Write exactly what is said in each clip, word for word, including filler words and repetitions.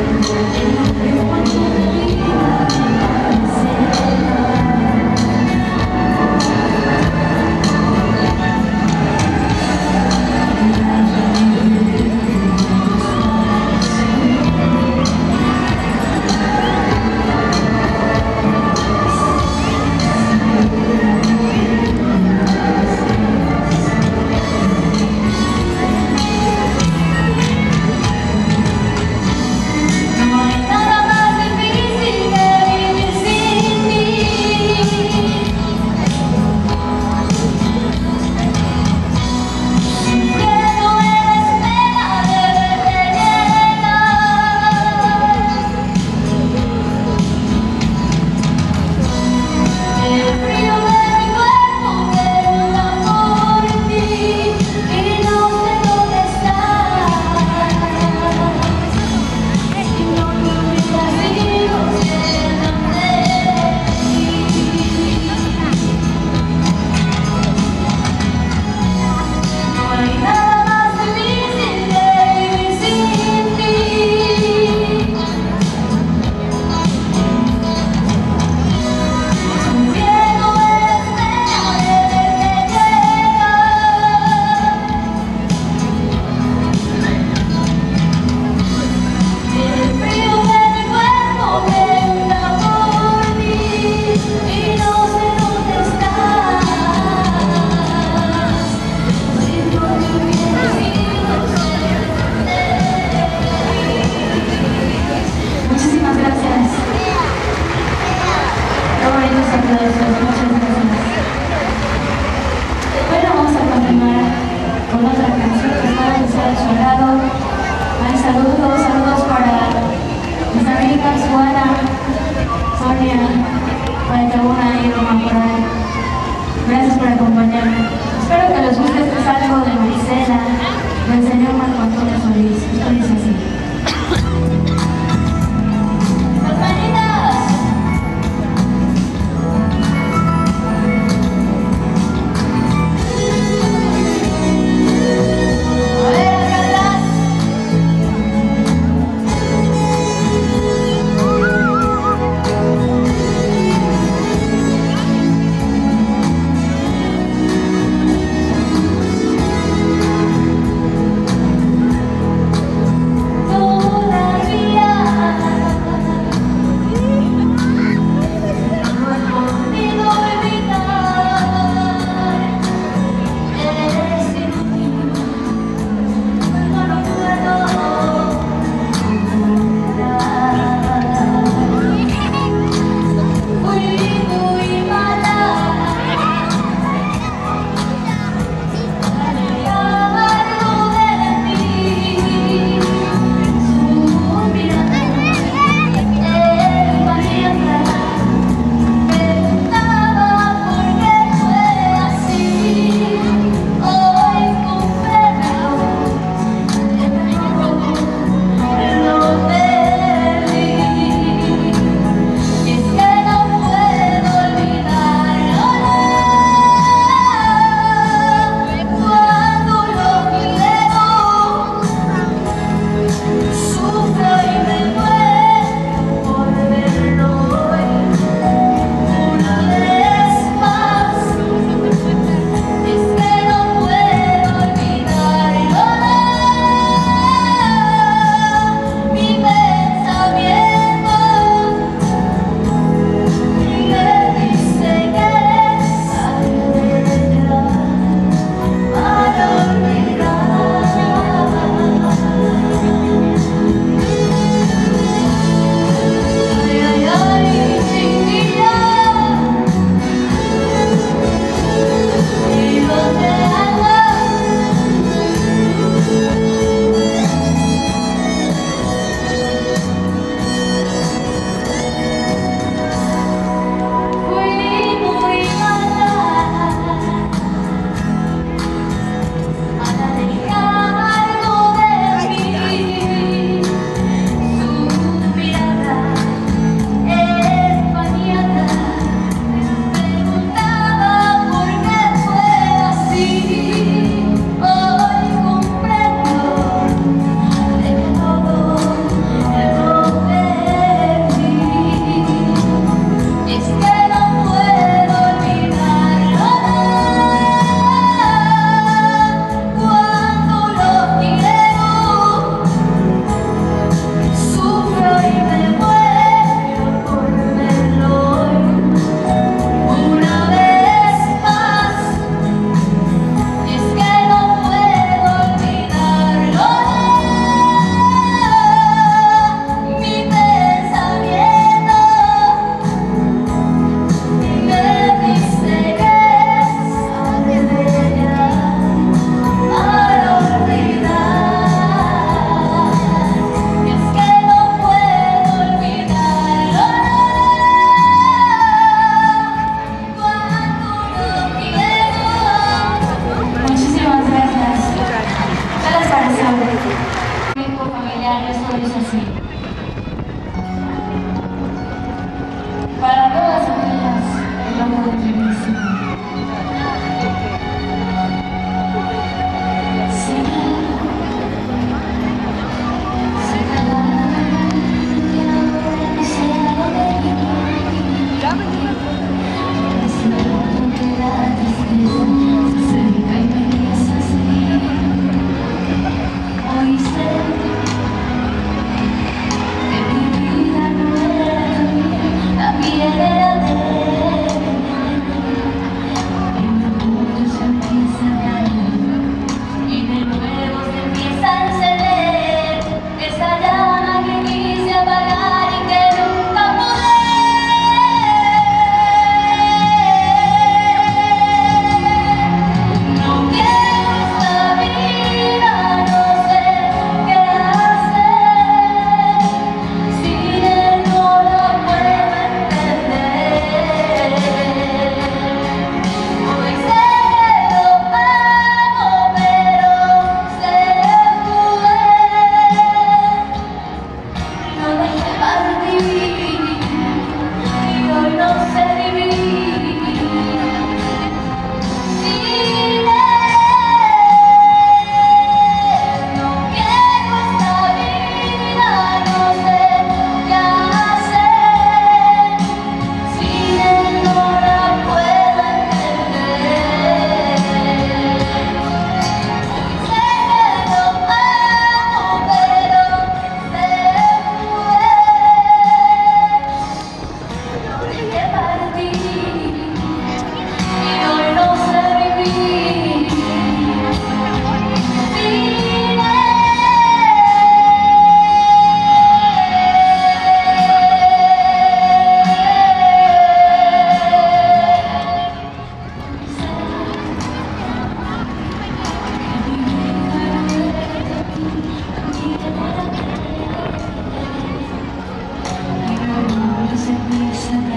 No hay nada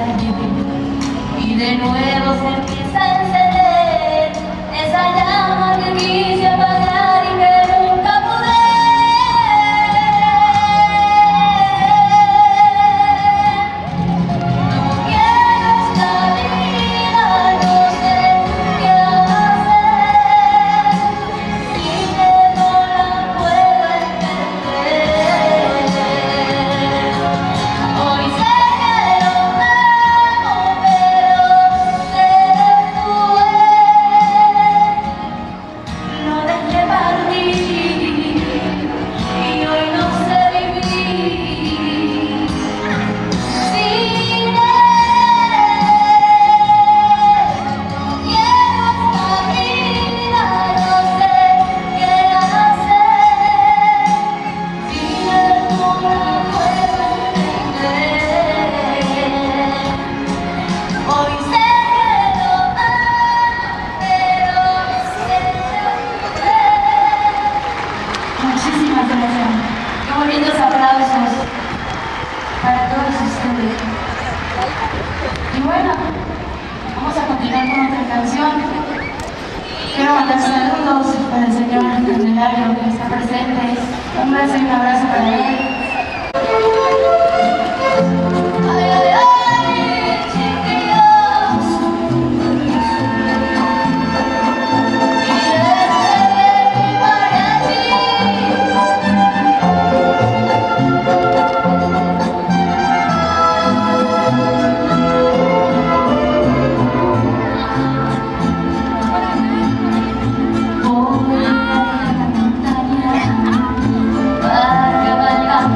y de nuevo se empieza a encender esa llama que quise apagar y que nunca pude. No quiero esta vida, no sé qué hacer, y que no la puedo entender. Hoy sé que lo amo, pero se detuve. Lo dejé partir y hoy no sé vivir sin él. No quiero esta vida, no sé qué hacer, sin él no la puedo entender. Hoy sé que lo amo, pero se detuve. Muchísimas gracias. Qué bonitos aplausos para todos ustedes. Y bueno, vamos a continuar con otra canción. Quiero mandar saludos para el señor Candelario que está presente. Un beso y un abrazo para él. Ay, ay, ay, chiquillos. Y échale mi mariachi. Voy a la montaña para cabalgar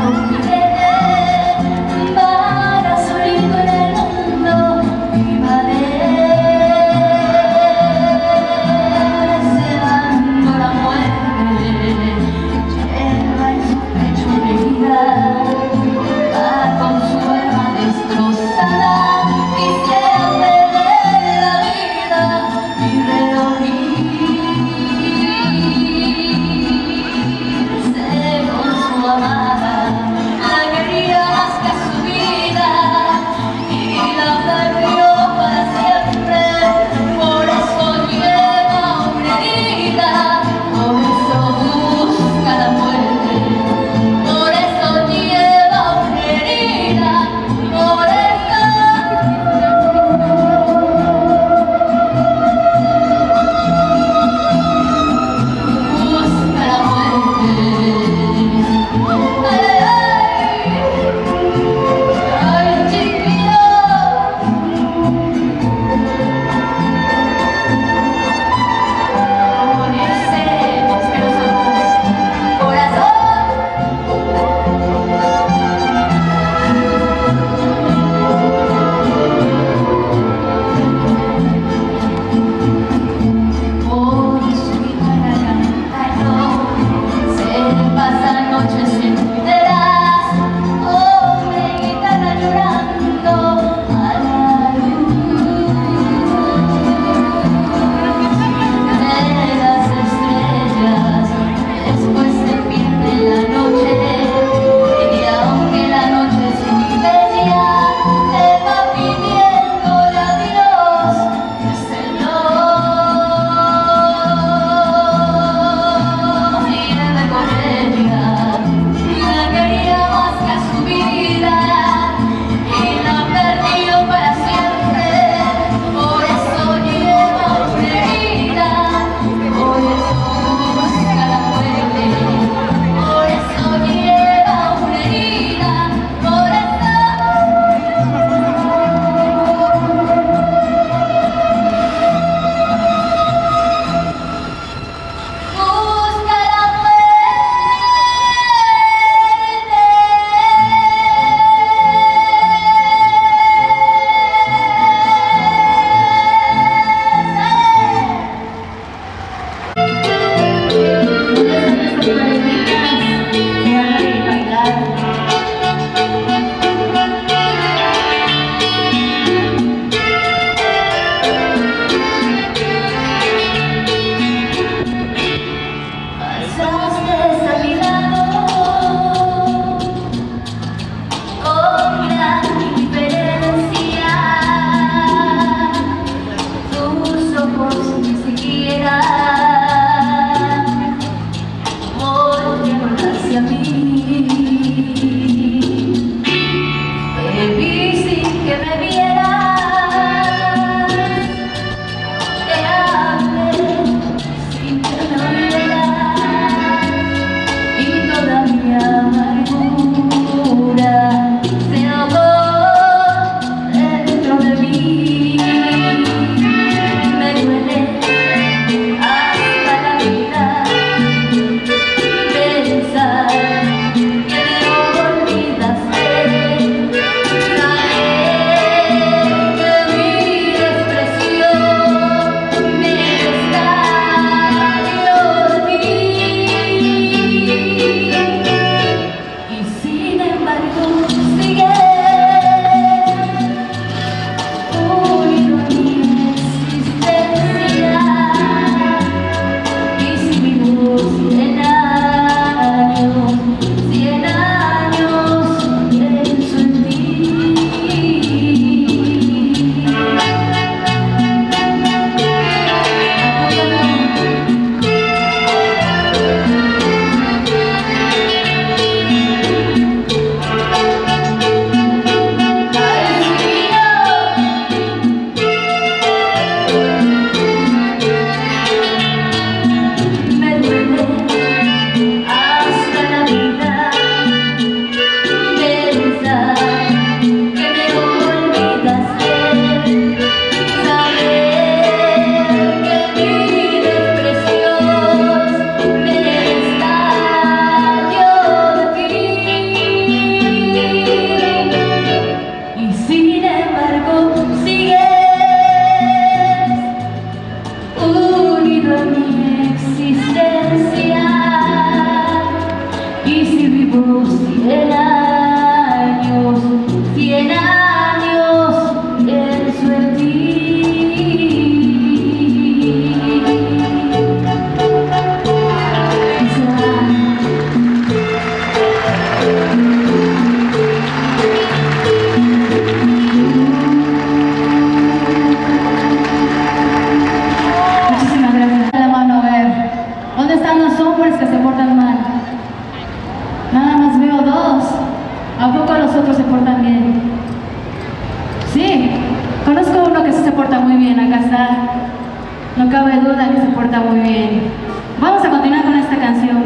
otros se portan bien. Sí, conozco uno que sí se porta muy bien, acá está. No cabe duda que se porta muy bien. Vamos a continuar con esta canción.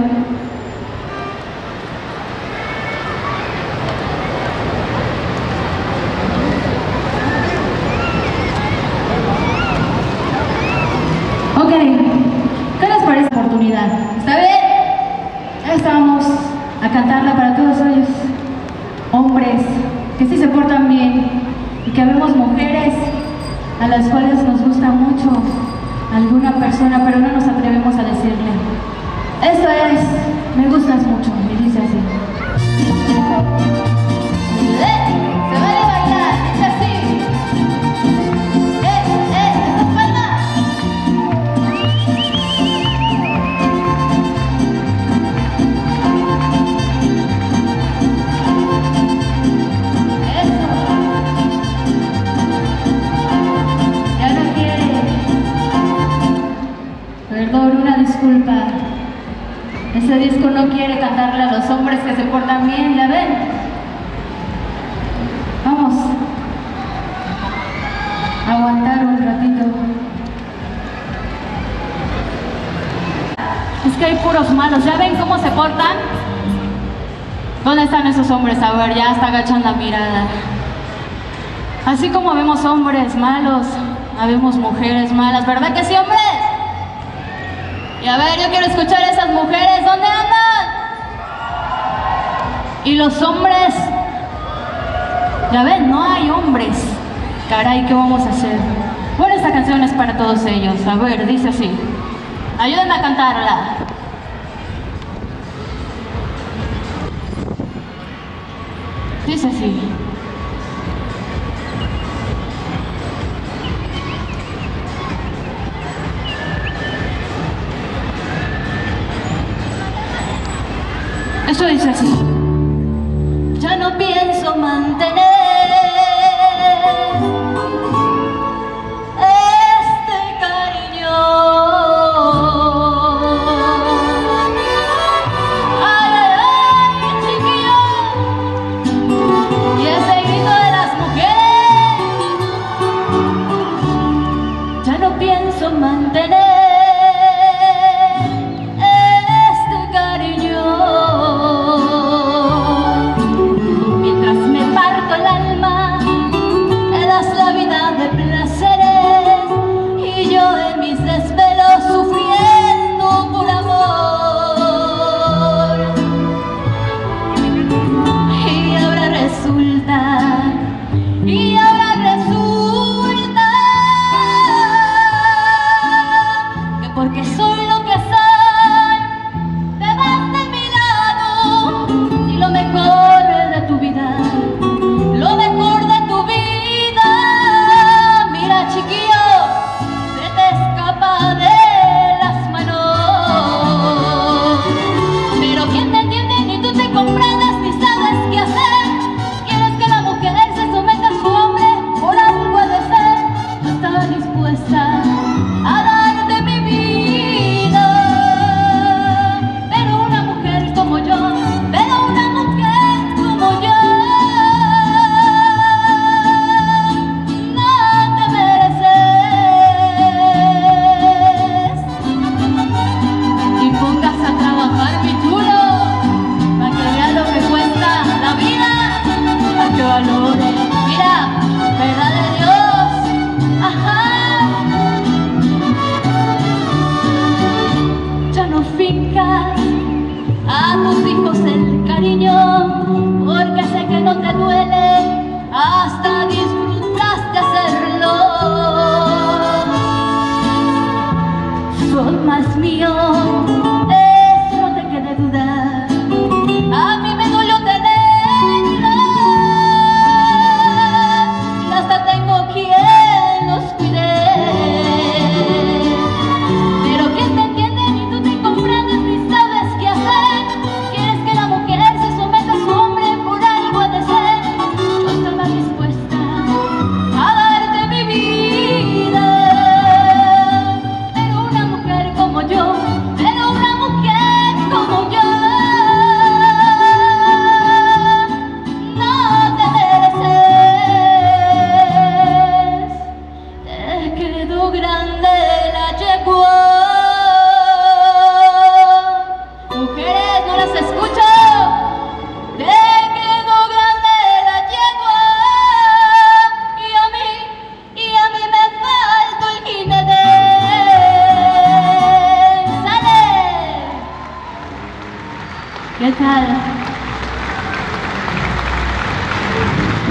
Ok, ¿qué les parece esta oportunidad? ¿Está bien? Ya estamos a cantarla para todos ellos, hombres que sí se portan bien, y que vemos mujeres a las cuales nos gusta mucho alguna persona, pero no nos atrevemos a decirle. Esto es Me Gustas Mucho, y dice así. ¡Eh! ¡Se vale bailar! Dice así. ¡Eh! ¡Eh! ¡Estas palmas! ¡Eso! Ya no quiere. Perdón, una disculpa. Ese disco no quiere cantarle a los hombres que se portan bien, ¿ya ven? Vamos a aguantar un ratito. Es que hay puros malos, ¿ya ven cómo se portan? ¿Dónde están esos hombres? A ver, ya hasta agachan la mirada. Así como vemos hombres malos, habemos mujeres malas, ¿verdad que sí, hombres? Y a ver, yo quiero escuchar a esas mujeres, ¿dónde andan? Y los hombres, ya ven, no hay hombres. Caray, ¿qué vamos a hacer? Bueno, esta canción es para todos ellos. A ver, dice así. Ayúdenme a cantarla. Dice así. Esto dice así. Ya no pienso mantener este cariño. Ay, ay, ay, chiquillo. Y ese grito de las mujeres. Ya no pienso mantener hasta te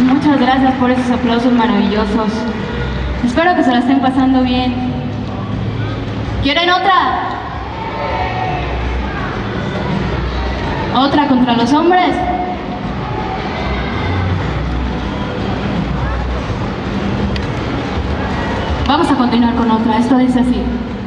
Muchas gracias por esos aplausos maravillosos. Espero que se la estén pasando bien. ¿Quieren otra? ¿Otra contra los hombres? Vamos a continuar con otra. Esto dice así.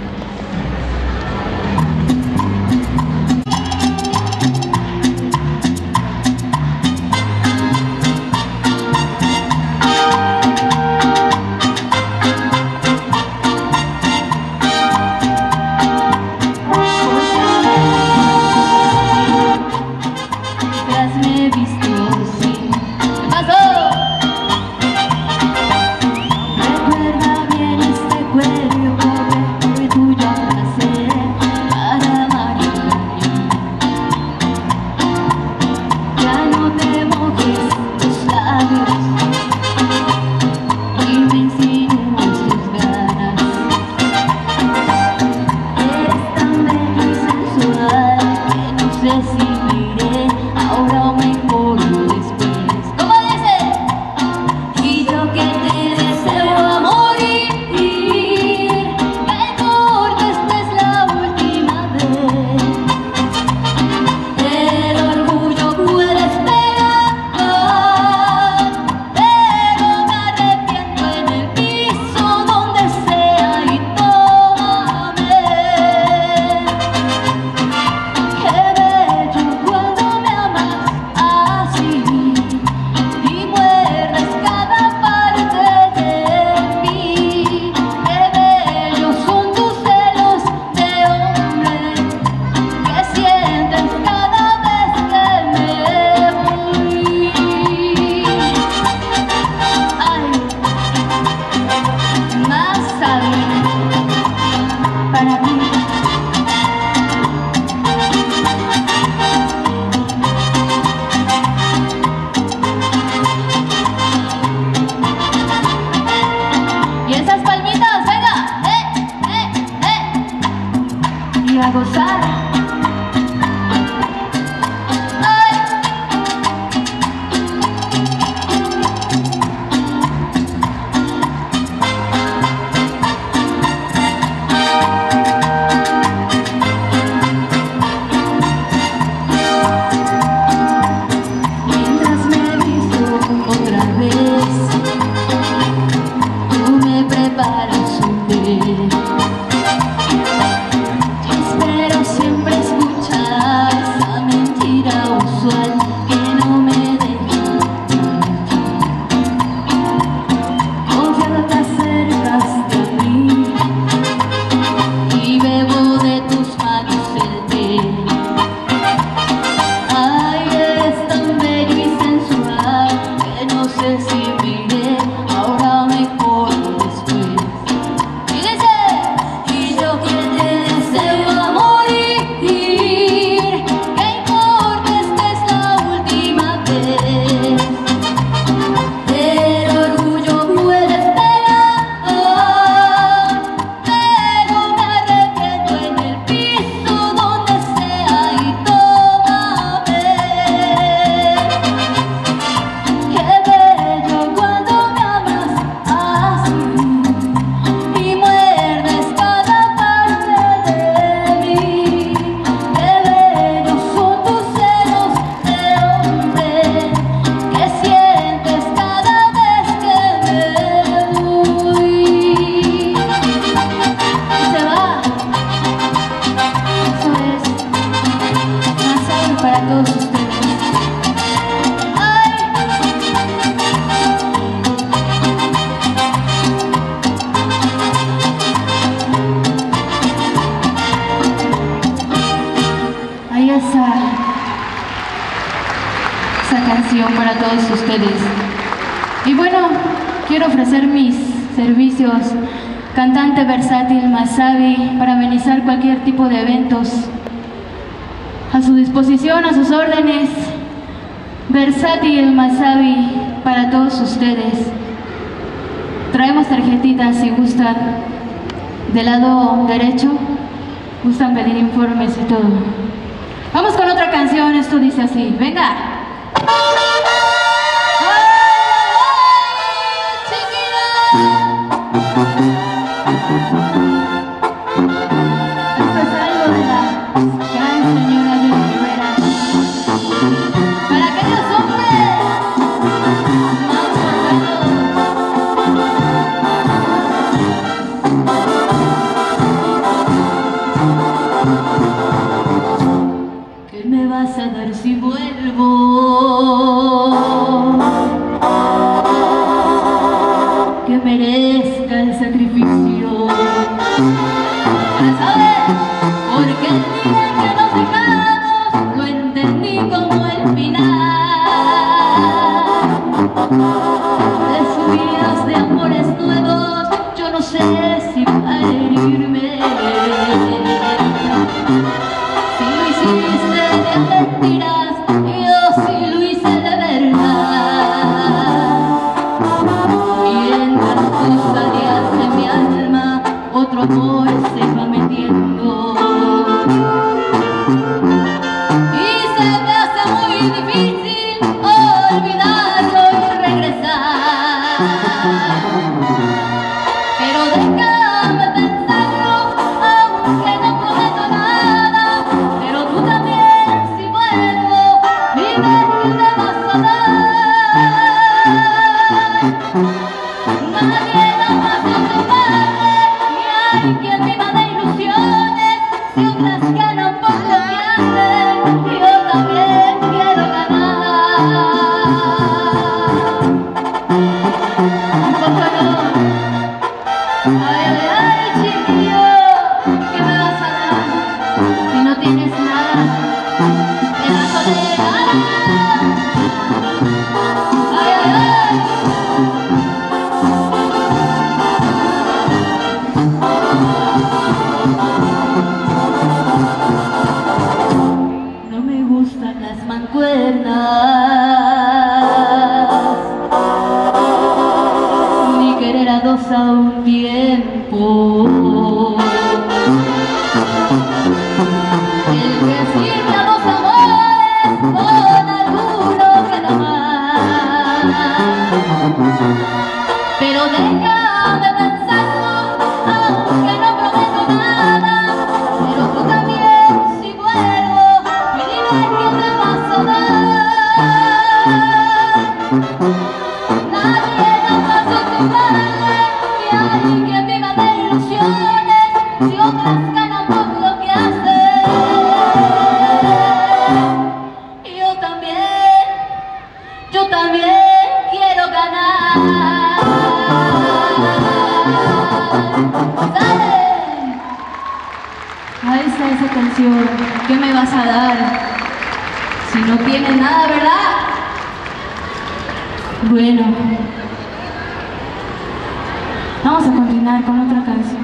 A gozar. Ay. Mientras me visto otra vez, tú me preparas un té. Siempre escuchar esa mentira usual que no me deja confiar. Te acercas de mí y bebo de tus manos el té. Ay, eres tan bello y sensual que no sé si miré ahora mejor después. Y dice, y yo que te deseo amor. Esa, esa canción para todos ustedes. Y bueno, quiero ofrecer mis servicios, cantante versátil Masabi, para amenizar cualquier tipo de eventos. A su disposición, a sus órdenes, versátil Masabi para todos ustedes. Traemos tarjetitas si gustan. Del lado derecho, gustan pedir informes y todo. Vamos con otra canción, esto dice así, venga. ¡Ay! Esto es algo de la gran señora de Rivera. Para aquellos hombres más buenos. ¿Qué me vas a dar si vuelvo? Que merezca el sacrificio. Para saber por qué el día que nos dejamos lo entendí como el final de subidas de amores nuevos. Yo no sé si va a herirme, si lo hiciste de mentiras, yo sí lo hice de verdad. Mientras tú salías de mi alma, otro amor se va metiendo y se me hace muy difícil olvidarlo y regresar. Pero déjame pensarlo, aunque no prometo nada. Pero tú también, si vuelvo, dime que me vas a dar. Nadie ama a tu padre, ni hay quien viva de ilusiones. Si otras ganan por lo que hacen, yo también quiero ganar. Un poco no. Ay, ay, ay, chiquillo, ¿qué me vas a dar? Si no tienes nada, pedazo de gana. Ay, ay, ay. No me gustan las mancuernas, ni querer a dos a un tiempo. El que sirve a dos amores con alguno que no más. Pero déjame pensarlo, aunque no prometo nada. Pero tú también, si vuelvo, me dime que me vas a dar. Nadie ama a su padre, ni hay quien viva de ilusiones. Si otras ganan por lo que hacen, yo también, yo también quiero ganar. ¡Sale! Ahí está esa canción. ¿Qué me vas a dar si no tienes nada, verdad? Bueno, vamos a continuar con otra canción.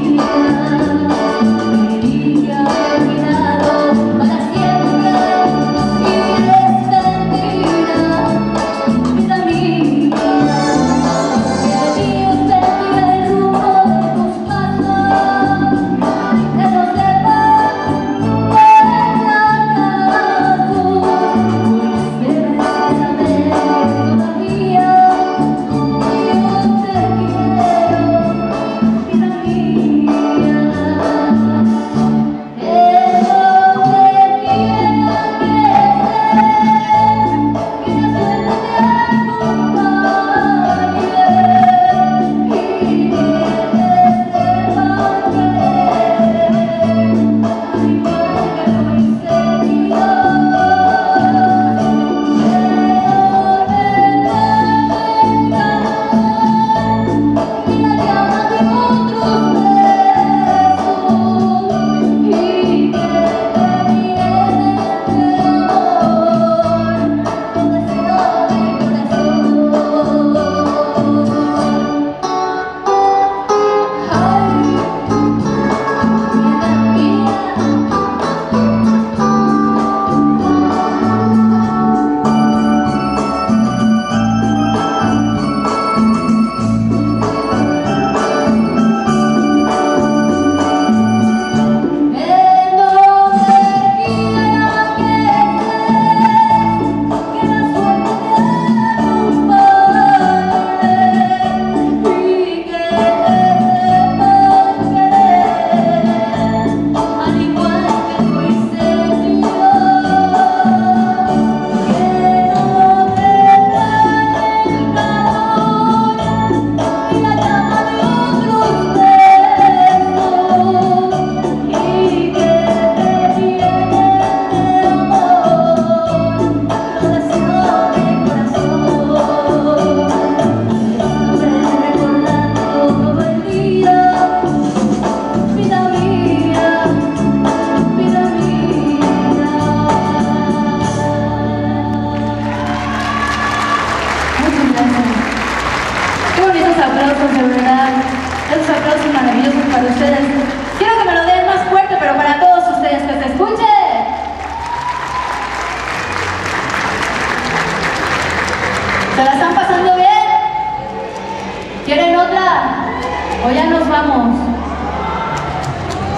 Quería olvidado para siempre.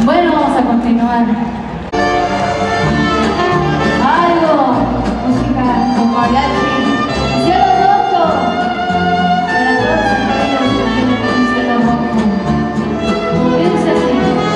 Bueno, vamos a continuar. Algo, música con mariachi. Cielo rojo, para todos aquellos que tienen un cielo rojo. Dice así.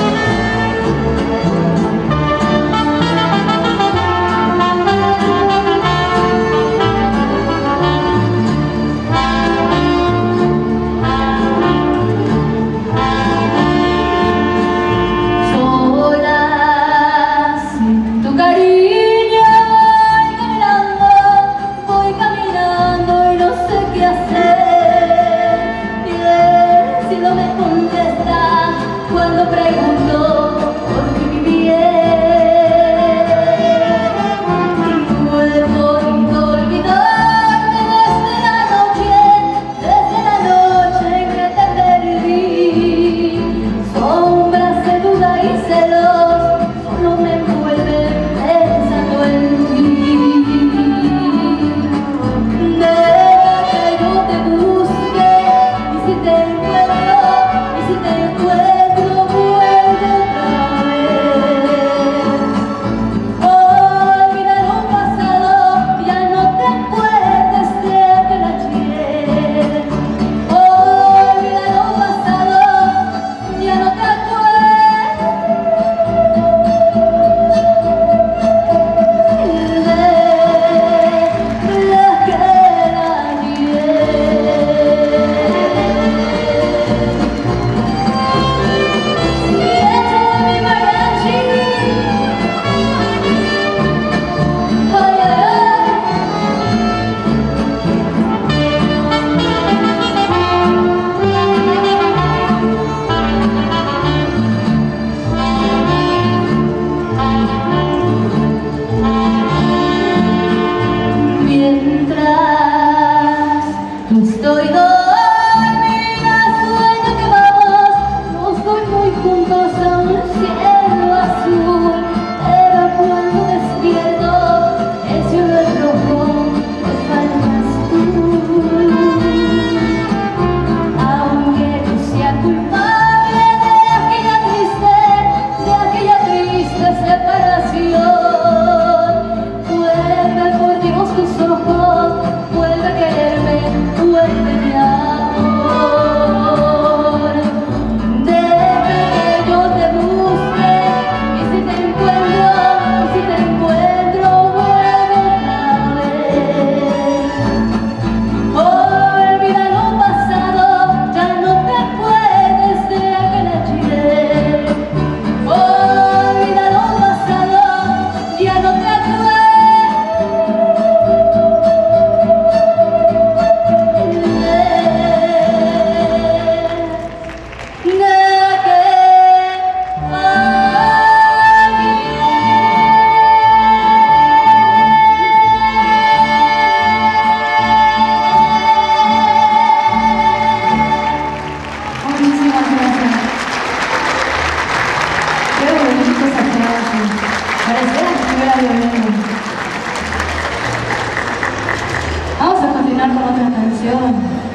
Vamos a continuar con otra canción.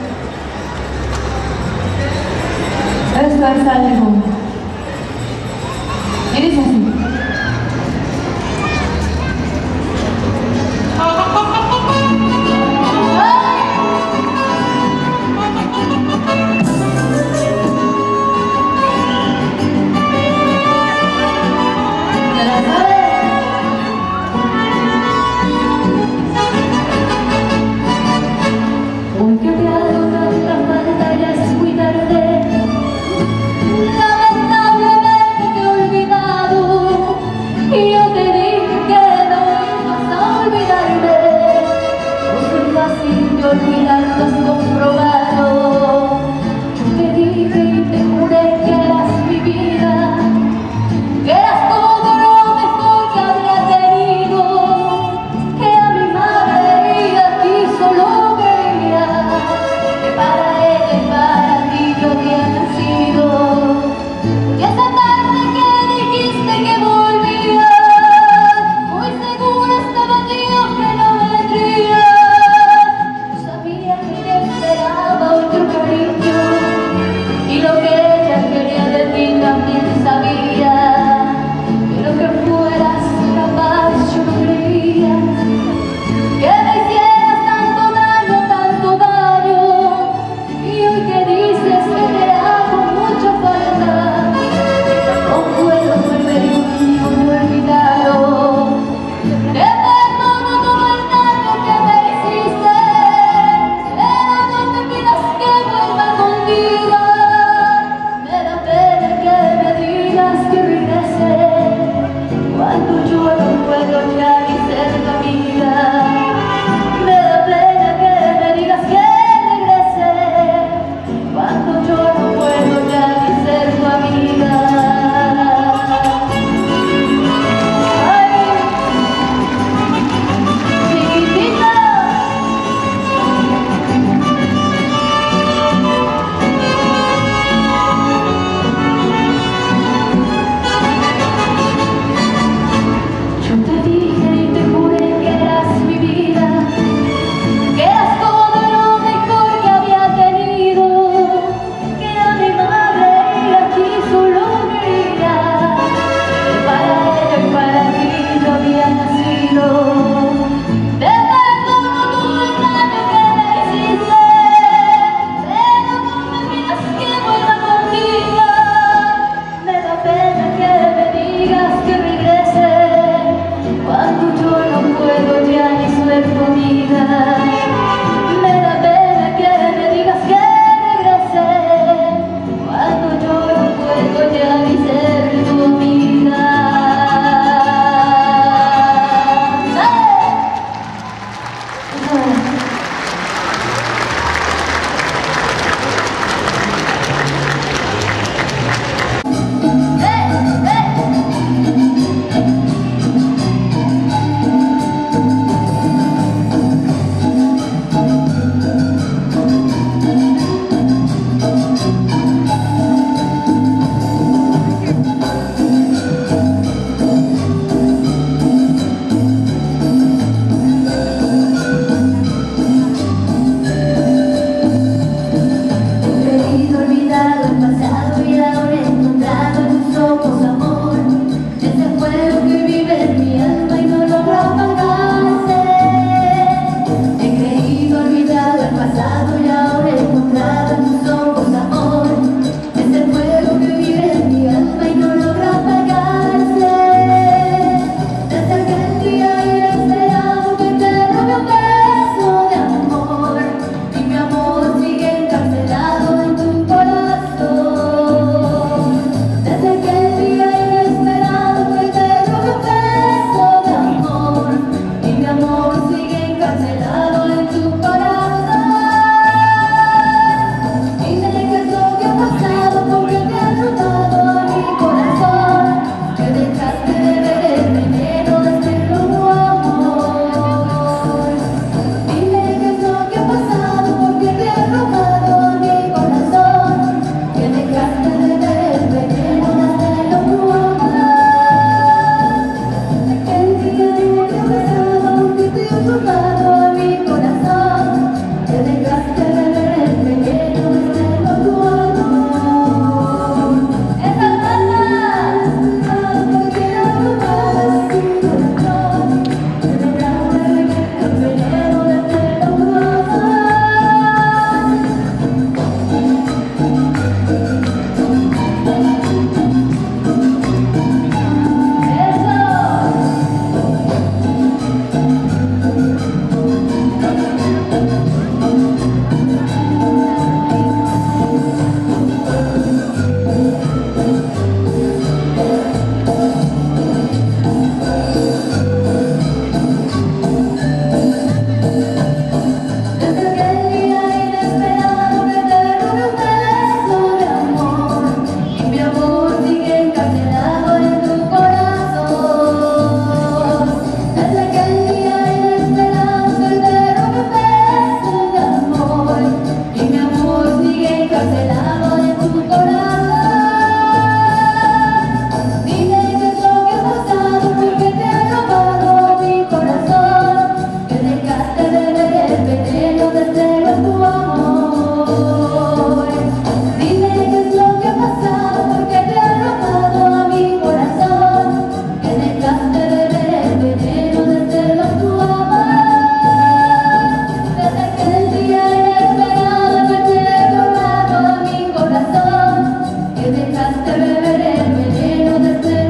Esto es algo. Y dice así. Lamentablemente te he olvidado.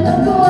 tocó